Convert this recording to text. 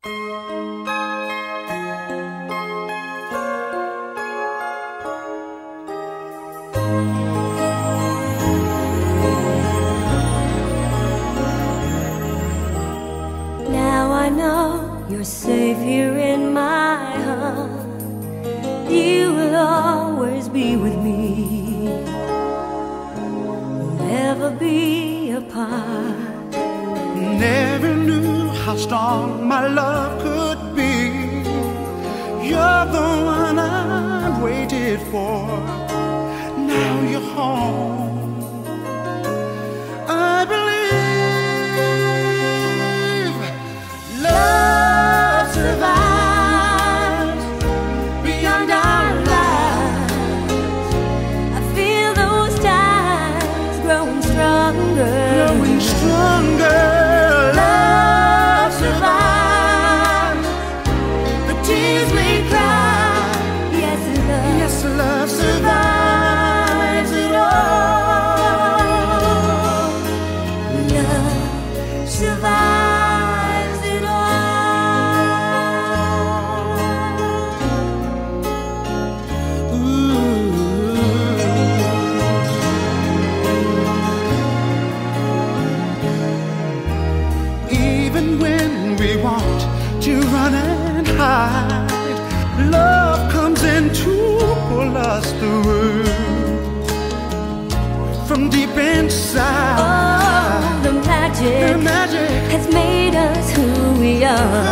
Now I know you're safe here in my heart. You will always be with me. We'll never be apart. Never knew how strong my love could be. You're the one I waited for. Now you're home. I believe love survives beyond our lives. I feel those ties growing stronger. Growing stronger. Love survives the tears we cry. Yes, love. Yes, love survives it all. Love survives it all. Even when we want to run and hide, love comes in to pull us through from deep inside. Oh, the magic The magic has made us who we are.